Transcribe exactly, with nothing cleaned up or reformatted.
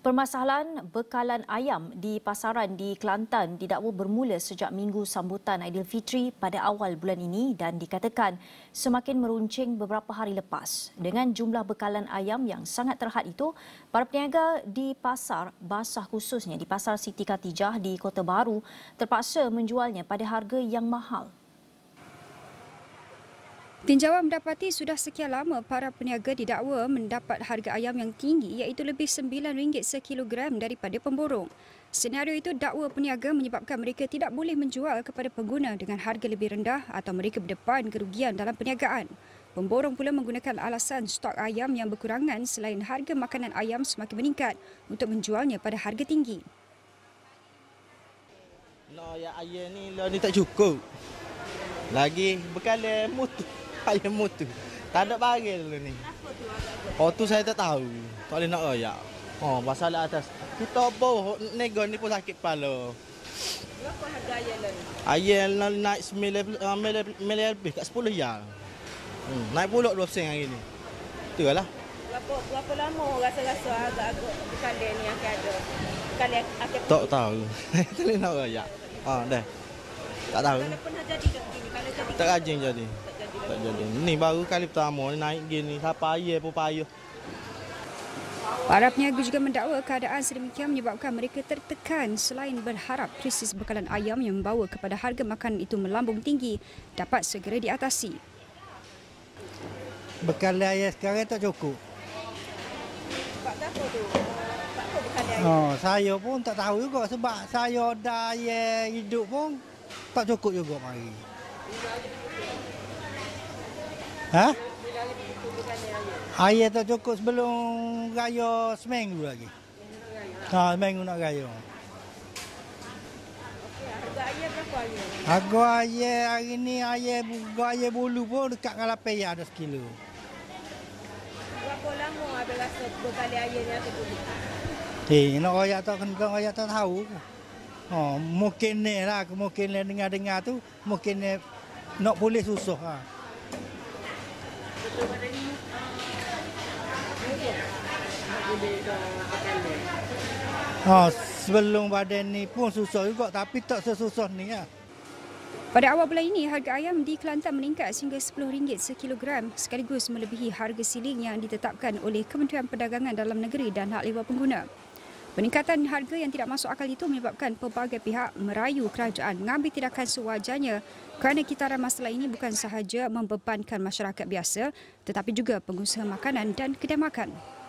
Permasalahan bekalan ayam di pasaran di Kelantan didakwa bermula sejak minggu sambutan Aidilfitri pada awal bulan ini dan dikatakan semakin meruncing beberapa hari lepas. Dengan jumlah bekalan ayam yang sangat terhad itu, para peniaga di pasar basah khususnya di Pasar Siti Katijah di Kota Baru terpaksa menjualnya pada harga yang mahal. Tinjauan mendapati sudah sekian lama para peniaga didakwa mendapat harga ayam yang tinggi iaitu lebih sembilan ringgit sekilogram daripada pemborong. Senario itu dakwa peniaga menyebabkan mereka tidak boleh menjual kepada pengguna dengan harga lebih rendah atau mereka berdepan kerugian dalam perniagaan. Pemborong pula menggunakan alasan stok ayam yang berkurangan selain harga makanan ayam semakin meningkat untuk menjualnya pada harga tinggi. No, ya ayam ni lo ni tak cukup. Lagi bekalan mutu. Ayam mutu. Tak ada barang dulu ni. Oh tu saya tak tahu. Tak boleh nak royak. Oh pasal atas. Kita apa nego ni pun sakit kepala. Berapa harga ayam ni? Ayam naik sembilan lebih kat sepuluh ya. Hmm, naik pulak dua persen hari ni. Itulah. Berapa berapa lama rasa-rasa agak-agak bekalan ni akan ada? Bekalan akan Tak tahu. Tak boleh nak royak. Ah dah. Tak tahu. Kalau pernah jadi kat sini, kalau jadi Tak rajin jadi. Tak jadi. Ni baru kali pertama ni naik gini. Siapa ayam pun payah. Para peniaga juga mendakwa keadaan sedemikian menyebabkan mereka tertekan selain berharap krisis bekalan ayam yang membawa kepada harga makanan itu melambung tinggi dapat segera diatasi. Bekalan ayam sekarang tak cukup. Sebab apa tu? Sebab apa bekalan ayam? Oh, saya pun tak tahu juga sebab saya dah ayam hidup pun tak cukup juga mari. Ha? Ayam tak cukup sebelum raya seminggu lagi. Ha, seminggu nak raya. Harga ayam berapa ayam? Harga ayam hari ni ayam ayam bulu pun dekat dengan lapan ya ada sekilo. Berapa lama habis rasa bekalan ayam ni akan turun? Eh, nak royak tak kena royak tak tahu. Oh, mungkin ni lah, mungkin ni dengar-dengar tu, mungkin ni nak boleh susah. Ha. Betul pada ni, Ha, sebelum badan ni pun susah juga, tapi tak sesusah ni lah. Pada awal bulan ini, harga ayam di Kelantan meningkat sehingga sepuluh ringgit sekilogram sekaligus melebihi harga siling yang ditetapkan oleh Kementerian Perdagangan Dalam Negeri dan Hak Ehwal Pengguna. Peningkatan harga yang tidak masuk akal itu menyebabkan pelbagai pihak merayu kerajaan mengambil tindakan sewajarnya kerana kitaran masalah ini bukan sahaja membebankan masyarakat biasa tetapi juga pengusaha makanan dan kedai makan.